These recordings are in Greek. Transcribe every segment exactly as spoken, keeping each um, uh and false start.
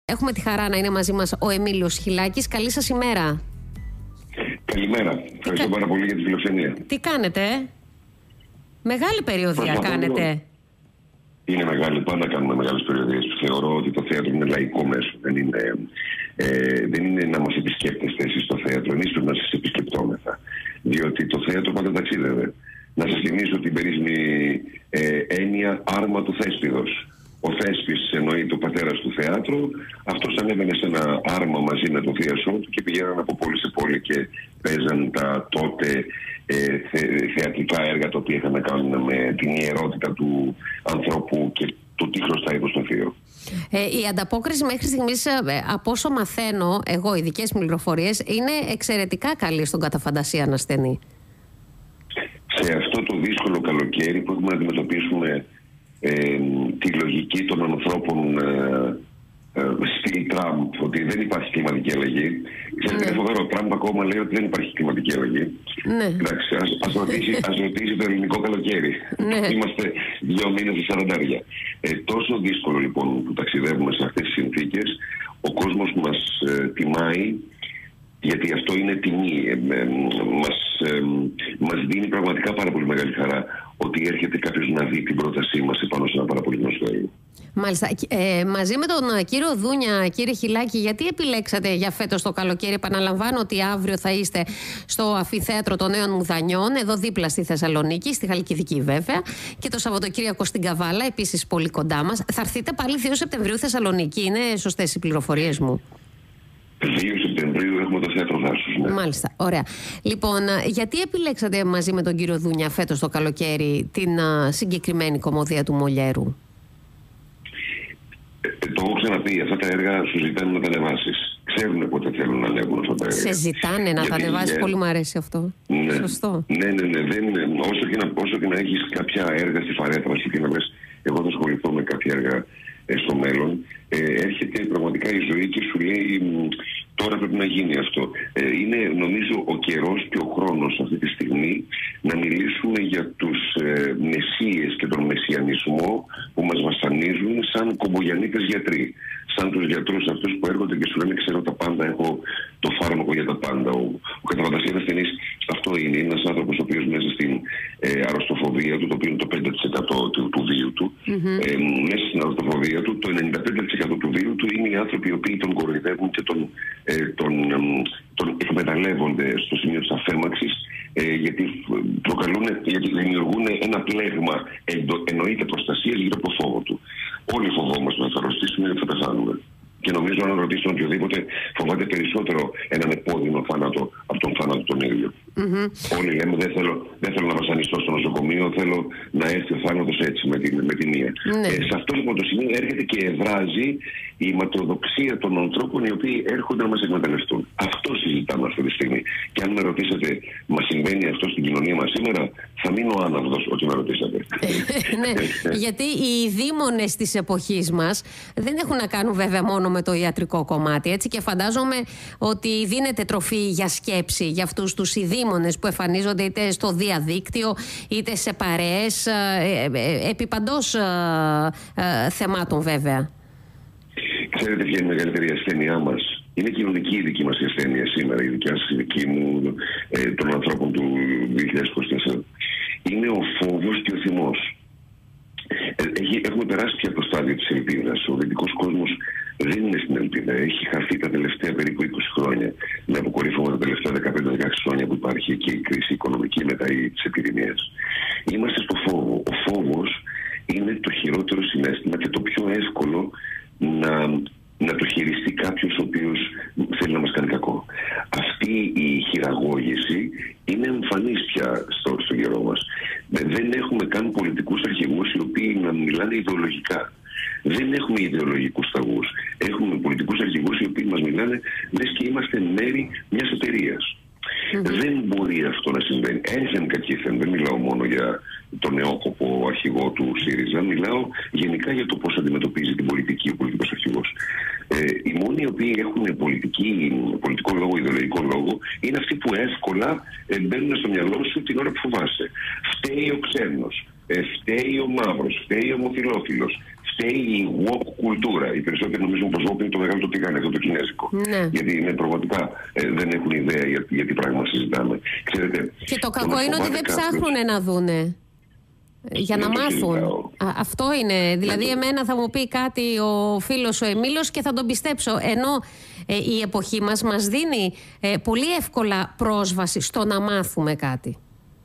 Έχουμε τη χαρά να είναι μαζί μας ο Εμίλιος Χιλάκης. Καλή σας ημέρα. Καλημέρα. Ευχαριστώ πάρα πολύ για τη φιλοξενία. Τι κάνετε, ε? Μεγάλη περιοδία κάνετε. Είναι μεγάλη, πάντα κάνουμε μεγάλες περιοδίες. Θεωρώ ότι το θέατρο είναι λαϊκό μέσο. Δεν είναι, ε, δεν είναι να μας επισκέπτεστε εσείς στο θέατρο, εμείς πρέπει να σας επισκεπτόμεθα. Διότι το θέατρο πάντα ταξίδευε. Να σας θυμίσω την περίφημη ε, έννοια άρμα του θέσπιδος. Ο Θέσπης εννοείται ο πατέρας του θεάτρου. Αυτός ανέβαινε σε ένα άρμα μαζί με τον θείασό του και πηγαίναν από πόλη σε πόλη και παίζαν τα τότε ε, θε, θεατρικά έργα τα οποία είχαν να κάνουν με την ιερότητα του ανθρώπου και το τι χρωστάει προς τον θείο. Ε, η ανταπόκριση μέχρι στιγμής, από όσο μαθαίνω εγώ, οι δικές μου πληροφορίες, είναι εξαιρετικά καλή στον καταφαντασία ανασθενή. Σε αυτό το δύσκολο καλοκαίρι που έχουμε να αντιμετωπίσουμε Ε, τη λογική των ανθρώπων ε, ε, στυλ Τραμπ, ότι δεν υπάρχει κλιματική αλλαγή. Ξέρετε, είναι φοβερό. Ο Τραμπ ακόμα λέει ότι δεν υπάρχει κλιματική αλλαγή. Ναι. Εντάξει, ας, ας, ρωτήσει, ας ρωτήσει το ελληνικό καλοκαίρι. Ναι. Είμαστε δύο μήνες σε σαραντάρια. Ε, τόσο δύσκολο λοιπόν που ταξιδεύουμε σε αυτές τις συνθήκες, ο κόσμος μας ε, τιμάει, γιατί αυτό είναι τιμή. Ε, ε, μας, ε, μας δίνει πραγματικά πάρα πολύ μεγάλη χαρά ότι έρχεται κάποιος να δει την πρότασή μας επάνω σε ένα πάρα πολύ γνωστό έργο. Μάλιστα. Ε, μαζί με τον κύριο Δούνια, κύριε Χιλάκη, γιατί επιλέξατε για φέτος το καλοκαίρι? Επαναλαμβάνω ότι αύριο θα είστε στο Αμφιθέατρο των Νέων Μουδανιών, εδώ δίπλα στη Θεσσαλονίκη, στη Χαλκιδική βέβαια, και το Σαββατοκύριακο στην Καβάλα, επίσης πολύ κοντά μας. Θα έρθετε πάλι δύο Σεπτεμβρίου Θεσσαλονίκη, είναι σωστές οι πληροφορίες μου? δύο Σεπτεμβρίου έχουμε το θέατρο Δάσους. Ναι. Μάλιστα, ωραία. Λοιπόν, γιατί επιλέξατε μαζί με τον κύριο Δούνια φέτος το καλοκαίρι την α, συγκεκριμένη κομμωδία του Μολιέρου? Ε, το έχω ξαναπεί, αυτά τα έργα σου ζητάνε να τα ανεβάσεις. Ξέρουν πότε θέλουν να ανέβουν αυτά τα έργα. Σε ζητάνε να τα ανεβάσεις, είναι... πολύ μου αρέσει αυτό. Ναι. Σωστό. Ναι, ναι, ναι. Δεν είναι... όσο, και να, όσο και να έχεις κάποια έργα στη φαρέτρα σου και να λες εγώ θα ασχοληθώ με κάποια έργα ε, στο μέλλον, ε, έρχεται πραγματικά η ζωή και σου λέει τώρα πρέπει να γίνει αυτό. Ε, είναι νομίζω ο καιρός και ο χρόνος αυτή τη στιγμή να μιλήσουμε για τους ε, μεσσίες και τον μεσιανισμό που μας βασανίζουν σαν κομπογιανίτες γιατροί. Σαν τους γιατρούς αυτούς που έρχονται και σου λένε ξέρω τα πάντα, έχω το φάρμακο για τα πάντα. Ο, ο καταφαντασίας ασθενής αυτό είναι. Είναι ένας άνθρωπος ο οποίος μέσα στην ε, αρρωστοφοβία του, το οποίο είναι το πέντε τοις εκατό του, του βίου του, mm-hmm. ε, μέσα στην αρρωστοφοβία του, το ενενήντα πέντε τοις εκατό του βίου του είναι οι άνθρωποι οι οποίοι τον κοροϊδεύουν και τον, ε, τον, ε, τον εκμεταλλεύονται στο σημείο της αφέμαξης, ε, γιατί προκαλούν, γιατί δημιουργούν ένα πλέγμα εντο, εννοείται προστασίας γύρω από το φόβο του. Όλοι φοβόμαστε να θα αρρωστήσουμε γιατί θα πεθάνουμε. Και νομίζω αν ρωτήσει τον οποιοδήποτε φοβάται περισσότερο έναν επώδυνο θάνατο από τον θάνατο τον ίδιο. Mm-hmm. Όλοι λέμε δεν θέλω, δεν θέλω να βασανιστώ στο νοσοκομείο, θέλω να έρθει ο θάνατος έτσι με την, με την μία. Mm-hmm. Ε, σε αυτό λοιπόν το σημείο έρχεται και εδράζει η ματαιοδοξία των ανθρώπων οι οποίοι έρχονται να μας εκμεταλλευτούν. Αυτό συζητάμε αυτή τη στιγμή. Και αν με ρωτήσετε, μα συμβαίνει αυτό στην κοινωνία μας σήμερα, θα μείνω άναυδος ότι με ρωτήσατε. Ναι, γιατί οι δήμονες της εποχής μας δεν έχουν να κάνουν βέβαια μόνο με το ιατρικό κομμάτι, έτσι, και φαντάζομαι ότι δίνεται τροφή για σκέψη για αυτούς τους ειδήμονες που εμφανίζονται είτε στο διαδίκτυο είτε σε παρέες ε, ε, επί παντός ε, ε, θεμάτων βέβαια. Ξέρετε ποια είναι η μεγαλύτερη ασθένειά μας? Είναι κοινωνική η δική μας ασθένεια σήμερα, η δικιά σας, η δική μου, ε, των ανθρώπων του δύο χιλιάδες είκοσι τέσσερα. Είναι ο φόβος και ο θυμός. Έχει, έχουμε περάσει πια το στάδιο της ελπίδας. Ο δυτικός κόσμος δεν είναι στην ελπίδα. Έχει χαθεί τα τελευταία περίπου είκοσι χρόνια. Με αποκορύφωμα τα τελευταία δεκαπέντε δεκαέξι χρόνια που υπάρχει και η κρίση οικονομική μετά της επιδημίας. Είμαστε στο φόβο. Ο φόβος είναι το χειρότερο συναίσθημα και το πιο εύκολο να, να το χειριστεί κάποιος ο οποίος θέλει να μας κάνει κακό. Αυτή η χειραγώγηση είναι εμφανής πια στο, στο καιρό μας. Δεν έχουμε καν πολιτικούς αρχηγούς οι οποίοι να μιλάνε ιδεολογικά. Δεν έχουμε ιδεολογικούς ταγούς. Έχουμε πολιτικούς αρχηγούς οι οποίοι μας μιλάνε λες και είμαστε μέρη μιας εταιρείας. Mm-hmm. Δεν μπορεί αυτό να συμβαίνει. Ένθεν κακήθεν. Δεν μιλάω μόνο για τον νεόκοπο αρχηγό του ΣΥΡΙΖΑ. Μιλάω γενικά για το πώς αντιμετωπίζει την πολιτική ο πολιτικός αρχηγός. Ε, οι μόνοι οι οποίοι έχουν πολιτική, πολιτικό λόγο, ιδεολογικό λόγο, είναι αυτοί που εύκολα μπαίνουν στο μυαλό σου την ώρα που φοβάσαι. Φταίει ο ξένος. Ε, φταίει ο μαύρος, φταίει ο ομοφυλόφιλος, φταίει η woke κουλτούρα. Οι περισσότεροι νομίζουν πως woke είναι το μεγάλο το τηγάνι, αυτό το κινέζικο. Ναι. Γιατί είναι πραγματικά ε, δεν έχουν ιδέα για, για τι πράγμα συζητάμε. Ξέρετε, και το κακό είναι ότι δεν κάποιος... ψάχνουν να δούνε. Για να μάθουν. Α, αυτό είναι. Δηλαδή, εμένα θα μου πει κάτι ο φίλος ο Εμίλος και θα τον πιστέψω. Ενώ ε, η εποχή μας μας δίνει ε, πολύ εύκολα πρόσβαση στο να μάθουμε κάτι.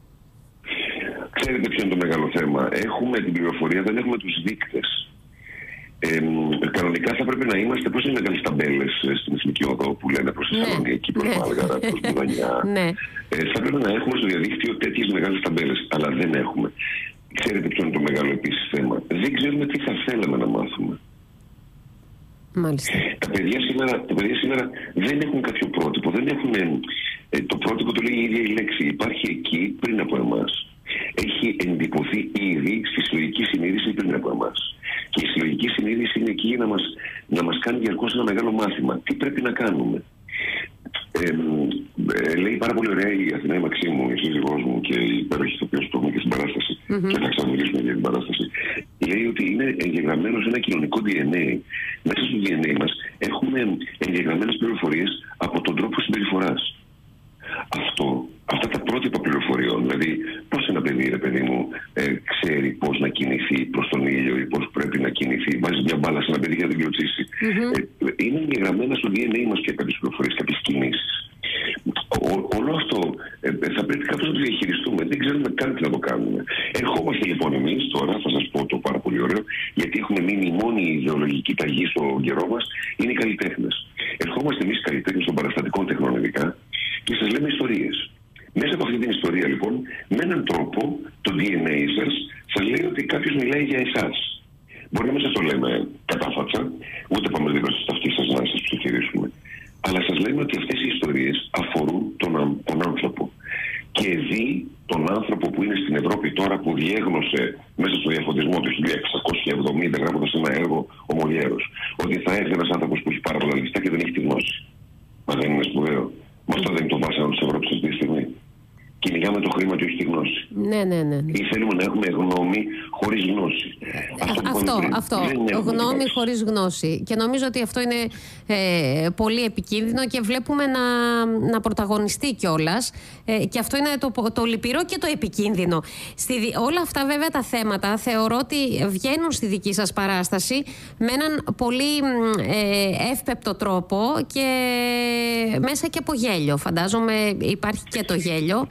Ξέρετε ποιο είναι το μεγάλο θέμα? Έχουμε την πληροφορία, δεν έχουμε τους δείκτες. Ε, κανονικά θα πρέπει να είμαστε, πώς είναι μεγάλες ταμπέλες στην Εθνική Οδό που λένε προς Θεσσαλονίκη, προς Μάλγαρα, προς Μουδανιά. ε, θα πρέπει να έχουμε στο διαδίκτυο τέτοιες μεγάλες ταμπέλες, αλλά δεν έχουμε. Ξέρετε ποιο είναι το μεγάλο επίσης θέμα? Δεν ξέρουμε τι θα θέλαμε να μάθουμε. Μάλιστα. Τα παιδιά σήμερα, τα παιδιά σήμερα δεν έχουν κάποιο πρότυπο, δεν έχουν, ε, το πρότυπο το λέει η ίδια η λέξη, υπάρχει εκεί πριν από εμάς. Έχει εντυπωθεί ήδη στη συλλογική συνείδηση πριν από εμάς. Και η συλλογική συνείδηση είναι εκεί για να μας, να μας κάνει διαρκώς ένα μεγάλο μάθημα. Τι πρέπει να κάνουμε? Ε, ε, λέει πάρα πολύ ωραία η Αθηναία Μαξίμου, η σύζυγός μου και η υπέροχη ηθοποιός που έχουμε και στην παράσταση, mm-hmm. και θα ξαναμιλήσουμε για την παράσταση. Λέει ότι είναι εγγεγραμμένο σε ένα κοινωνικό ντι εν έι. Μέσα στο ντι εν έι μας έχουμε εγγεγραμμένες πληροφορίες από τον τρόπο συμπεριφοράς. Αυτό, αυτά τα πρότυπα πληροφοριών, δηλαδή πώς ένα παιδί, ρε παιδί μου, ε, ξέρει πώς να κινηθεί προς τον ήλιο ή πώς πρέπει να κινηθεί, βάζει μια μπάλα σε ένα παιδί για να την κλωτσίσει. Mm-hmm. Ε, είναι εγγεγραμμένα στο ντι εν έι μας και κάποιες πληροφορίες, κάποιες κινήσεις. Όλο αυτό ε, θα πρέπει κάπως να το διαχειριστούμε. Δεν ξέρουμε καν τι να το κάνουμε. Ερχόμαστε λοιπόν εμείς τώρα, θα σας πω το πάρα πολύ ωραίο, γιατί έχουμε μείνει η μόνη ιδεολογική ταγή στον καιρό μας, είναι οι καλλιτέχνες. Ερχόμαστε εμείς οι καλλιτέχνες των παραστατικών τεχνών ειδικά και σας λέμε ιστορίες. Μέσα από αυτή την ιστορία λοιπόν, με έναν τρόπο, το ντι εν έι σας σας λέει ότι κάποιος μιλάει για εσάς. Μπορεί να μην σας το λέμε κατάφατσα, ούτε πάμε δίπλα στο σταυτί σας να σας ψιθυρίσουμε. Αλλά σας λέμε ότι αυτές οι ιστορίες αφορούν τον, τον άνθρωπο. Και δει τον άνθρωπο που είναι στην Ευρώπη τώρα, που διέγνωσε μέσα στο διαφωτισμό του χίλια εξακόσια εβδομήντα, γράφοντας ένα έργο ο Μολιέρος, ότι θα έρθει ένας άνθρωπος που έχει πάρα πολλά λεφτά και δεν έχει τη γνώση. Μα δεν είναι σπουδαίο? Μα αυτό δεν είναι το βάσανο της Ευρώπης αυτή τη στιγμή? Κυνηγάμε το χρήμα και όχι τη γνώση. Ναι, ναι, ναι. Ή θέλουμε να έχουμε γνώμη χωρίς γνώση. Αυτό, αυτό, αυτό. Γνώμη χωρίς γνώση. Και νομίζω ότι αυτό είναι ε, πολύ επικίνδυνο και βλέπουμε να, να πρωταγωνιστεί κιόλας. Ε, και αυτό είναι το, το λυπηρό και το επικίνδυνο. Στη, όλα αυτά βέβαια τα θέματα θεωρώ ότι βγαίνουν στη δική σας παράσταση με έναν πολύ ε, εύπεπτο τρόπο και μέσα και από γέλιο. Φαντάζομαι υπάρχει και το γέλιο.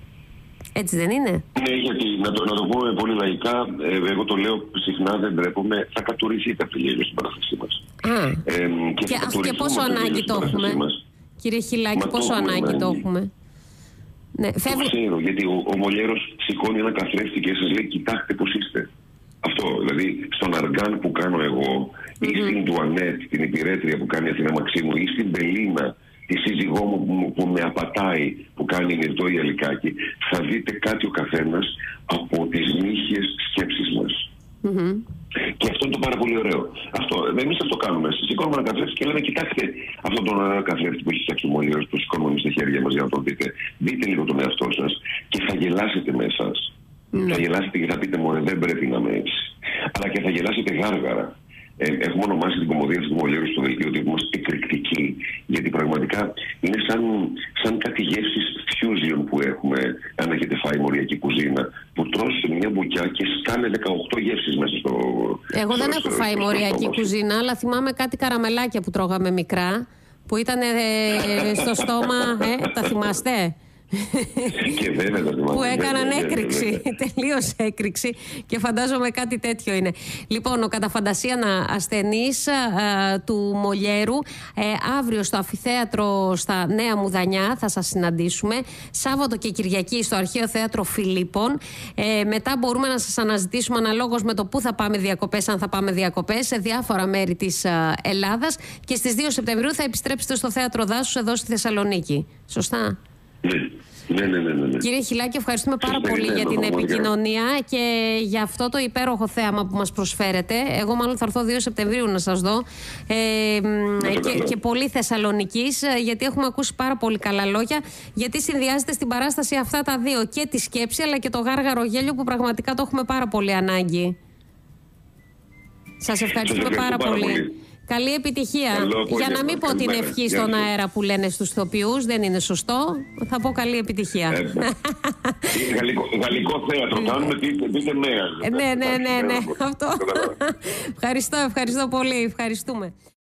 Έτσι δεν είναι? Ναι, γιατί να το, να το πούμε πολύ λαϊκά, ε, εγώ το λέω συχνά, δεν τρέπομαι, θα κατουρηθείτε από το γέλιο στην παράστασή μας. Α, ε, και, και, αυτό και πόσο ανάγκη το έχουμε, κύριε Χιλάκη, Μα πόσο ανάγκη το έχουμε. Ναι, το φεύγω... ξέρω, γιατί ο, ο Μολιέρος σηκώνει ένα καθρέφτη και σας λέει κοιτάξτε πώς είστε. Αυτό, δηλαδή στον αργάν που κάνω εγώ, mm-hmm. ή στην Τουανέτ, την υπηρέτρια που κάνει η Αθηναία Μαξίμου, ή στην Μπελίνα, τη σύζυγό μου που, που με απατάει, που κάνει η Μυρτώ η Αλικάκη, θα δείτε κάτι ο καθένας από τις νύχιες σκέψεις μας. Mm-hmm. Και αυτό είναι το πάρα πολύ ωραίο. Αυτό, εμείς αυτό κάνουμε. Σηκώνουμε ένα καθρέφτη και λέμε: κοιτάξτε αυτόν τον ωραίο καθρέφτη που έχει φτιάξει ο Μολιέρος, που σηκώνουμε εμείς στα χέρια μας για να τον δείτε. Δείτε λίγο τον εαυτό σας και θα γελάσετε με εσάς. Mm-hmm. Θα γελάσετε και θα πείτε: μωρέ, δεν πρέπει να είμαι έτσι. Αλλά και θα γελάσετε γάργαρα. Ε, έχουμε ονομάσει την κομμωδία του Μολιέρου στο δελτίο ότι είμαστε εκρηκτικοί. Γιατί πραγματικά είναι σαν, σαν κάτι γεύσεις fusion που έχουμε, αν έχετε φάει μοριακή κουζίνα, που τρως μια μπουκιά και σκάνε δεκαοκτώ γεύσεις μέσα στο. Εγώ στο, δεν στο, έχω φάει στο, μοριακή στο κουζίνα, αλλά θυμάμαι κάτι καραμελάκια που τρώγαμε μικρά, που ήταν ε, στο στόμα. Ε, τα θυμάστε? Και βέβαια τα θυμάμαι. Που έκαναν έκρηξη, τελείως έκρηξη, και φαντάζομαι κάτι τέτοιο είναι. Λοιπόν, ο κατά φαντασίαν ασθενής α, του Μολιέρου, ε, αύριο στο Αμφιθέατρο στα Νέα Μουδανιά θα σας συναντήσουμε. Σάββατο και Κυριακή στο Αρχαίο Θέατρο Φιλίππων. Ε, μετά μπορούμε να σας αναζητήσουμε αναλόγως με το πού θα πάμε διακοπές, αν θα πάμε διακοπές, σε διάφορα μέρη της α, Ελλάδας. Και στις δύο Σεπτεμβρίου θα επιστρέψετε στο Θέατρο Δάσους εδώ στη Θεσσαλονίκη. Σωστά? Ναι, ναι, ναι, ναι, ναι. Κύριε Χιλάκη, ευχαριστούμε πάρα πολύ για την επικοινωνία και για αυτό το υπέροχο θέαμα που μας προσφέρετε. Εγώ μάλλον θα έρθω δύο Σεπτεμβρίου να σας δω. Ε, Ναι, και, και πολύ Θεσσαλονικής, γιατί έχουμε ακούσει πάρα πολύ καλά λόγια, γιατί συνδυάζεται στην παράσταση αυτά τα δύο, και τη σκέψη αλλά και το γάργαρο γέλιο, που πραγματικά το έχουμε πάρα πολύ ανάγκη. Σας ευχαριστούμε πάρα, πάρα πολύ. πολύ. Καλή επιτυχία. Καλό, Για να μην πω την ευχή στον αέρα που λένε στους ηθοποιούς, δεν είναι σωστό. Θα πω καλή επιτυχία. Ε, γαλλικό, γαλλικό θέατρο, κάνουμε πείτε νέα. Ναι, ναι, ναι, ναι, αυτό. Ευχαριστώ, ευχαριστώ πολύ. Ευχαριστούμε.